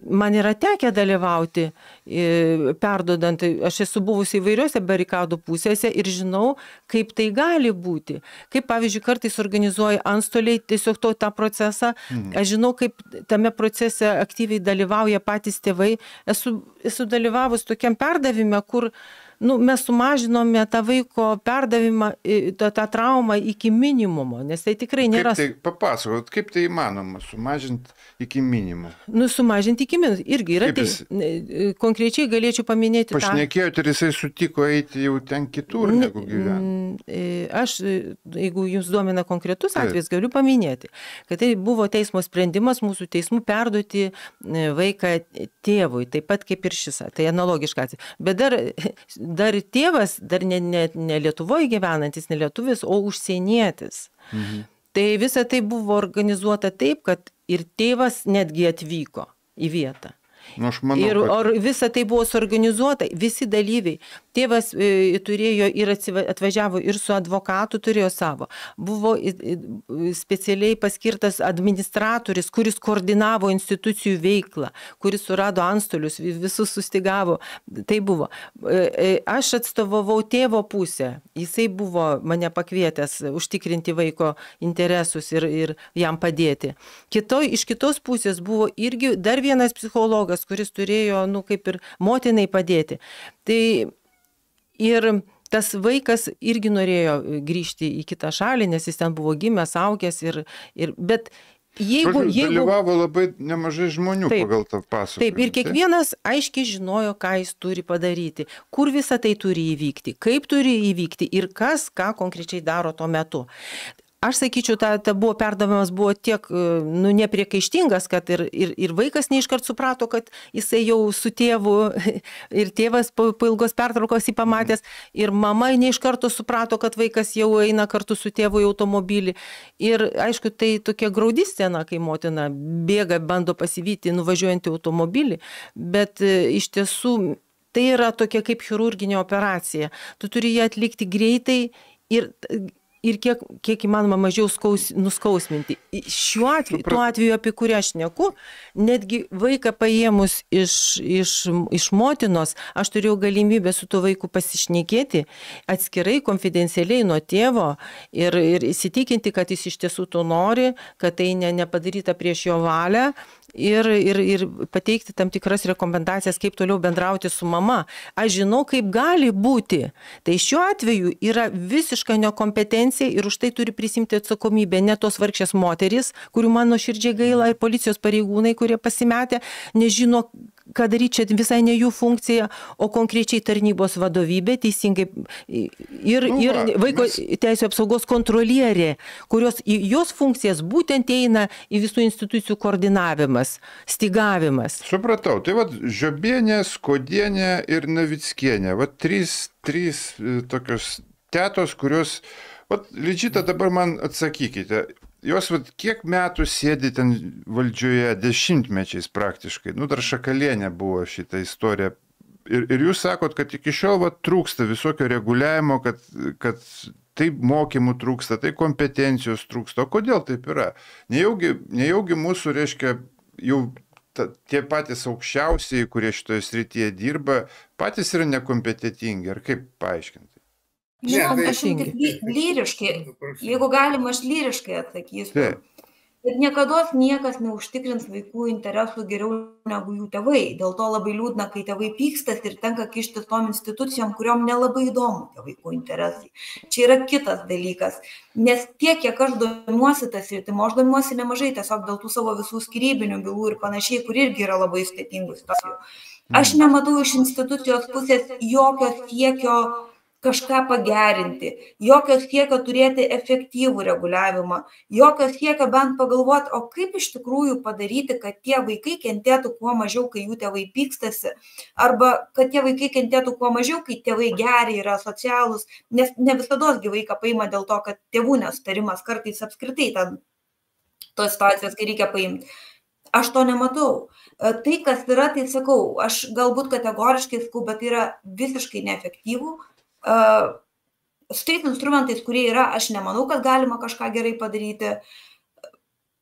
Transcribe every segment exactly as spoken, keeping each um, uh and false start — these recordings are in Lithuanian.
man yra tekę dalyvauti, perdodant, aš esu buvusi įvairiuose barikadų pusėse ir žinau, kaip tai gali būti. Kaip, pavyzdžiui, kartais organizuoja antstoliai tiesiog to tą procesą. Aš žinau, kaip tame procese aktyviai dalyvauja patys tėvai. Esu, esu dalyvavus tokiam perdavime, kur nu, mes sumažinome tą vaiko perdavimą, tą, tą traumą iki minimumo, nes tai tikrai nėra... Kaip tai, papasakot, kaip tai įmanoma sumažinti iki minimumo? Nu, sumažinti iki minimumo. Irgi yra tai, konkrečiai galėčiau paminėti tą... Pašnekėjot ir jisai sutiko eiti jau ten kitur, negu gyventi. Aš, jeigu jums duomina konkretus atvejs, galiu paminėti, kad tai buvo teismo sprendimas mūsų teismų perduoti vaiką tėvui, taip pat kaip ir šis, tai analogiška atvejs. Bet dar... Dar tėvas, dar ne, ne, ne Lietuvoje gyvenantis, ne lietuvis, o užsienietis. Mhm. Tai visa tai buvo organizuota taip, kad ir tėvas netgi atvyko į vietą. Nu, aš manau, ir kad... visa tai buvo suorganizuota, visi dalyviai. Tėvas e, turėjo ir atvažiavo ir su advokatu turėjo savo. Buvo specialiai paskirtas administratorius, kuris koordinavo institucijų veiklą, kuris surado antstolius, visus sustigavo. Tai buvo. E, aš atstovavau tėvo pusę. Jisai buvo mane pakvietęs užtikrinti vaiko interesus ir, ir jam padėti. Kito, iš kitos pusės buvo irgi dar vienas psichologas, kuris turėjo, nu, kaip ir motinai padėti. Tai ir tas vaikas irgi norėjo grįžti į kitą šalį, nes jis ten buvo gimęs, augęs ir, ir bet jeigu... Žodžiu, jeigu dalyvavo labai nemažai žmonių taip, pagal tą pasakojimą. Taip, ir kiekvienas aiškiai žinojo, ką jis turi padaryti, kur visa tai turi įvykti, kaip turi įvykti ir kas, ką konkrečiai daro tuo metu. Aš sakyčiau, ta, ta buvo perdavimas buvo tiek nu, nepriekaištingas, kad ir, ir, ir vaikas neiškart suprato, kad jisai jau su tėvu ir tėvas po, po ilgos pertraukos jį pamatęs ir mama neiškarto suprato, kad vaikas jau eina kartu su tėvu į automobilį. Ir aišku, tai tokia graudi scena, kai motina bėga, bando pasivyti nuvažiuojantį automobilį, bet iš tiesų tai yra tokia kaip chirurginė operacija. Tu turi ją atlikti greitai ir... ir kiek, kiek įmanoma mažiau skaus, nuskausminti. Šiuo atveju, tuo atveju, apie kurį aš šneku, netgi vaiką paėmus iš, iš, iš motinos, aš turėjau galimybę su tuo vaiku pasišnekėti atskirai, konfidencialiai nuo tėvo ir, ir įsitikinti, kad jis iš tiesų to nori, kad tai ne, nepadaryta prieš jo valią ir, ir, ir pateikti tam tikras rekomendacijas, kaip toliau bendrauti su mama. Aš žinau, kaip gali būti. Tai šiuo atveju yra visiška nekompetencija ir už tai turi prisimti atsakomybę ne tos vargšės moterys, kurių man nuoširdžiai gaila, ir policijos pareigūnai, kurie pasimetę, nežino, ką daryti, čia visai ne jų funkcija, o konkrečiai tarnybos vadovybė, teisingai, ir, nu, ir vaiko mes... teisų apsaugos kontrolierė, kurios į jos funkcijas būtent eina į visų institucijų koordinavimas, stygavimas. Supratau, tai vat Žiobienė, Skodienė ir Navickienė, vat trys, trys tokios tetos, kurios... Vat, Lidžita, dabar man atsakykite, jos vat, kiek metų sėdi ten valdžioje, dešimtmečiais praktiškai, nu dar Šakalienė buvo šitą istoriją. Ir, ir jūs sakot, kad iki šiol vat, trūksta visokio reguliavimo, kad, kad tai mokymų trūksta, tai kompetencijos trūksta. O kodėl taip yra? Nejaugi, nejaugi mūsų, reiškia, jau ta, tie patys aukščiausiai, kurie šitoje srityje dirba, patys yra nekompetentingi, ar kaip paaiškinti? Ne, aš tik lyriškai, jeigu galima, aš lyriškai atsakysiu. Bet niekada niekas neužtikrins vaikų interesų geriau negu jų tėvai. Dėl to labai liūdna, kai tėvai pykstas ir tenka kištis tom institucijom, kuriom nelabai įdomu tie vaikų interesai. Čia yra kitas dalykas. Nes tiek, kiek aš domiuosi tas sritim, aš domiuosi nemažai tiesiog dėl tų savo visų skyrybinių bylų ir panašiai, kur irgi yra labai sudėtingų situacijų. Aš nematau iš institucijos pusės jokio siekio kažką pagerinti, jokio siekio turėti efektyvų reguliavimą, jokio siekio bent pagalvoti, o kaip iš tikrųjų padaryti, kad tie vaikai kentėtų kuo mažiau, kai jų tėvai pykstasi, arba kad tie vaikai kentėtų kuo mažiau, kai tėvai geri, yra socialūs, nes ne visados vaiką paima dėl to, kad tėvų nesutarimas, kartais apskritai ten tos situacijos, kai reikia paimti. Aš to nematau. Tai, kas yra, tai sakau, aš galbūt kategoriškai sakau, bet tai yra visiškai neefektyvų. Uh, su tais instrumentais, kurie yra, aš nemanau, kad galima kažką gerai padaryti.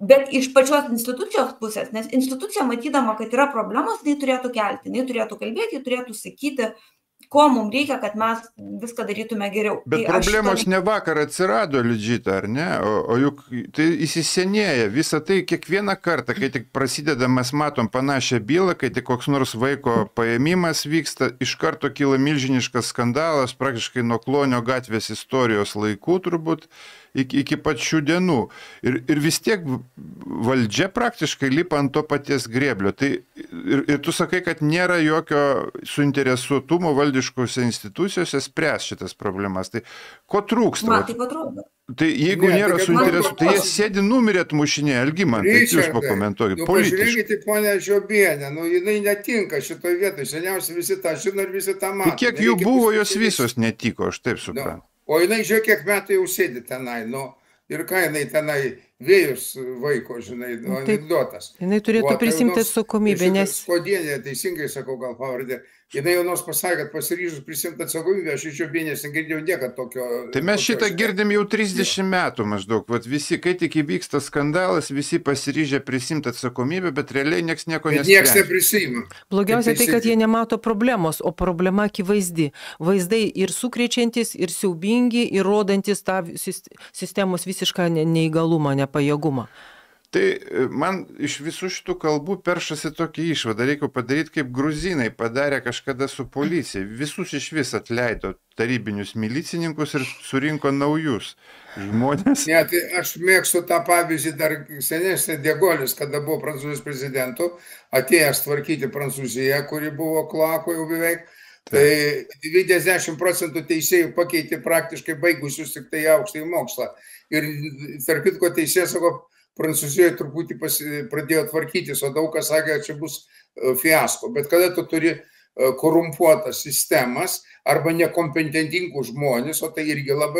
Bet iš pačios institucijos pusės, nes institucija matydama, kad yra problemos, jinai turėtų kelti, jinai turėtų kalbėti, turėtų sakyti, ko mums reikia, kad mes viską darytume geriau. Bet tai problemos to... ne vakar atsirado, Lidžita, ar ne? O, o juk tai įsisenėja. Visą tai kiekvieną kartą, kai tik prasideda, mes matom panašią bylą, kai tik koks nors vaiko paėmimas vyksta, iš karto kyla milžiniškas skandalas, praktiškai nuo Klonio gatvės istorijos laikų turbūt, iki, iki pačių dienų. Ir, ir vis tiek valdžia praktiškai lipa ant to paties grėblio. Tai, ir, ir tu sakai, kad nėra jokio suinteresuotumo valdiškose institucijose spręs šitas problemas. Tai ko trūksta? Man taip atrodo. Tai jeigu ne, nėra suinteresuotų, tai jie sėdi numirėt mušinė, Algimantai, jūs pakomentuokit. Nu, pažiūrėkite, ponia Žiobienė, nu, jinai netinka šitoje vietoje, seniausiai visi tą žino ir visi tą mato. Tai kiek jų buvo, jos visos netiko, aš taip suprantu. Nu, o jinai, žiūrėk, kiek metų jau sėdi tenai, nu, ir ką jinai tenai vėjus vaiko, žinai, nu, anekdotas. Jinai turėtų prisimti atsakomybę, nes... Skodienė, teisingai sakau, gal pavardė. Jinai jau nors pasakė, kad pasiryžus prisimti atsakomybę, aš iš Žiobienės negirdėjau niekad tokio... Tai mes šitą girdim jau trisdešimt metų maždaug. Vat visi, kai tik įvyksta skandalas, visi pasiryžę prisimti atsakomybę, bet realiai nieks nieko nesprendžia. Nieks neprisima. Blogiausia tai, kad jie nemato problemos, o problema akivaizdi. Vaizdai ir sukrečiantis, ir siaubingi, ir rodantis tą sistemos visišką neįgalumą, nepajėgumą. Tai man iš visų šitų kalbų peršasi tokį išvadą, reikia padaryti, kaip gruzinai padarė kažkada su policija. Visus iš vis atleido tarybinius milicininkus ir surinko naujus žmonės. Ne, tai aš mėgstu tą pavyzdį dar senesnė De Gaullis, kada buvo Prancūzijos prezidentu, atėjęs tvarkyti Prancūziją, kuri buvo kloako jau beveik. Tai devyniasdešimt procentų teisėjų pakeitė praktiškai baigusius tik tai aukštąjį mokslą. Ir tarp kitko teisėjas sako, Prancūzijoje truputį pasi, pradėjo tvarkytis, o daug kas sakė, kad čia bus fiasko. Bet kada tu turi korumpuotas sistemas arba nekompetentingų žmonės, o tai irgi labai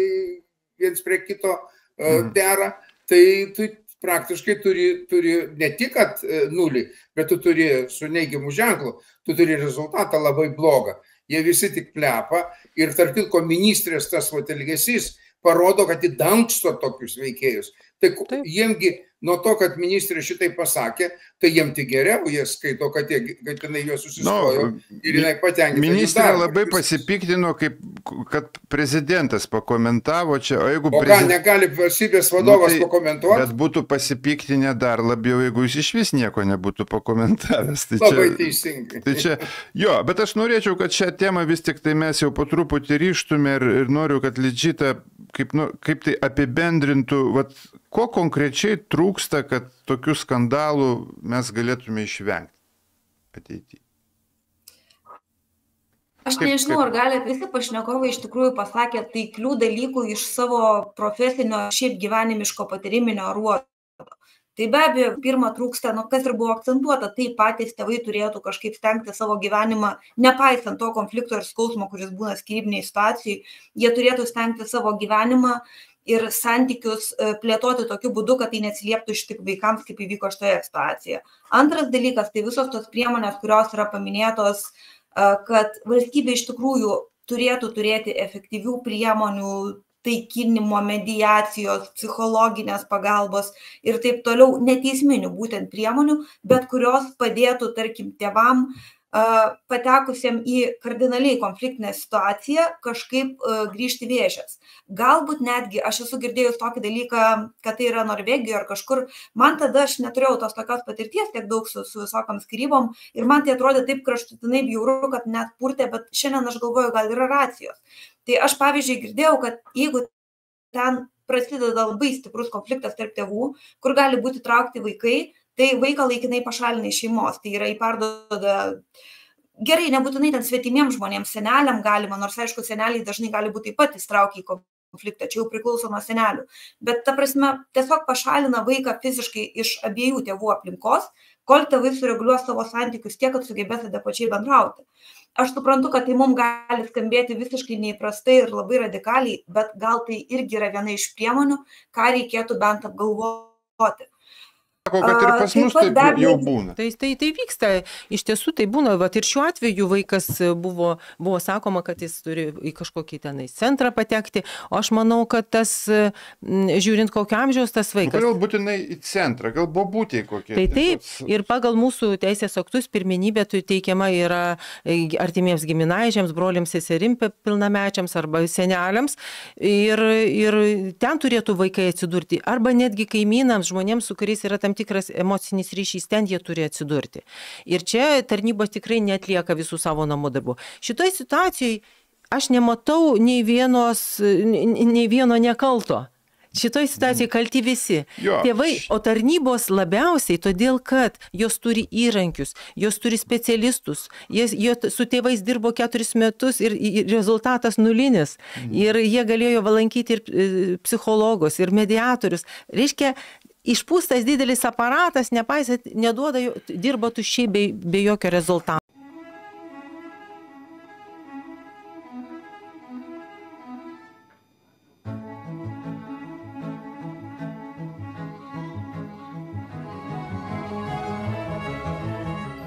viens prie kito dera, tai tu praktiškai turi, turi ne tik kad nulį, bet tu turi su neigiamu ženklu, tu turi rezultatą labai blogą. Jie visi tik plepa ir tarp kitko ministrės tas vat elgesys parodo, kad jį dangsto tokius veikėjus. Tai jiemgi nuo to, kad ministrė šitai pasakė, tai jiem tik geriau, jie skaito, kad, jie, kad jinai juos susistojo no, ir jinai patenkinta. Ministrė labai pasipiktino, kaip, kad prezidentas pakomentavo čia, o jeigu... O ką, prezid... negali valstybės vadovas nu, tai, pakomentuoti? Bet būtų pasipiktinę dar labiau, jeigu jis iš vis nieko nebūtų pakomentavęs. Tai labai čia, teisingai. Tai čia, jo, bet aš norėčiau, kad šią temą vis tik tai mes jau po truputį ryštume ir, ir noriu, kad Lidžita kaip, nu, kaip tai apibendrintų, vat, ko konkrečiai trūksta, kad tokių skandalų mes galėtume išvengti ateityje? Aš kaip, nežinau, kaip... ar gali visi pašnekovai iš tikrųjų pasakė taiklių dalykų iš savo profesinio, šiaip gyvenimiško patyriminio ruožo. Tai be abejo, pirma trūksta, nu, kas ir buvo akcentuota, tai patys tėvai turėtų kažkaip stengti savo gyvenimą, nepaisant to konflikto ir skausmo, kuris būna skyrybiniai situacijai, jie turėtų stengti savo gyvenimą ir santykius plėtoti tokiu būdu, kad tai neatsilieptų iš tik vaikams, kaip įvyko šitoje situacijoje. Antras dalykas, tai visos tos priemonės, kurios yra paminėtos, kad valstybė iš tikrųjų turėtų turėti efektyvių priemonių, taikinimo, mediacijos, psichologinės pagalbos ir taip toliau, neteisminių būtent priemonių, bet kurios padėtų, tarkim, tėvam patekusiem į kardinaliai konfliktinę situaciją kažkaip grįžti vėžės. Galbūt netgi, aš esu girdėjus tokį dalyką, kad tai yra Norvegijoje ar kažkur, man tada aš neturėjau tos tokios patirties tiek daug su, su visokiam skyrybom ir man tai atrodė taip kraštutinai bjauru, kad net purtė, bet šiandien aš galvoju, gal yra racijos. Tai aš pavyzdžiui girdėjau, kad jeigu ten prasideda labai stiprus konfliktas tarp tėvų, kur gali būti traukti vaikai, tai vaiką laikinai pašalina iš šeimos, tai yra įperduoda, gerai, nebūtinai ten svetimiems žmonėms, seneliam galima, nors aišku, seneliai dažnai gali būti taip pat įstraukę į konfliktą, čia jau priklauso nuo senelių, bet ta prasme tiesiog pašalina vaiką fiziškai iš abiejų tėvų aplinkos, kol tėvai sureguliuos savo santykius tiek, kad sugebės adekvačiai bendrauti. Aš suprantu, kad tai mums gali skambėti visiškai neįprastai ir labai radikaliai, bet gal tai irgi yra viena iš priemonių, ką reikėtų bent apgalvoti. sako, kad ir pas mus taip jau būna. Tai, tai, tai vyksta, iš tiesų tai būna, vat, ir šiuo atveju vaikas buvo, buvo sakoma, kad jis turi į kažkokį tenai centrą patekti, o aš manau, kad tas, žiūrint kokio amžiaus tas vaikas. Kodėl būtinai į centrą, gal bobutė kokie? Tai taip, ir pagal mūsų teisės aktus pirmenybė teikiama yra artimiems giminaičiams, broliams, seserim pilnamečiams arba seneliams ir, ir ten turėtų vaikai atsidurti. Arba netgi kaimynams, žmonėms, su kuriais yra tam tikras emocinis ryšys, ten jie turi atsidurti. Ir čia tarnybos tikrai neatlieka visų savo namų darbų. Šitoj situacijai aš nematau nei, vienos, nei vieno nekalto. Šitoj situacijai kalti visi. Jo. Tėvai, o tarnybos labiausiai, todėl kad jos turi įrankius, jos turi specialistus, jie, jie su tėvais dirbo keturis metus ir, ir rezultatas nulinis. Mhm. Ir jie galėjo valankyti ir psichologus, ir mediatorius. Reiškia, išpūstas didelis aparatas, nepaisant, neduoda, dirba tuščiai be, be jokio rezultato.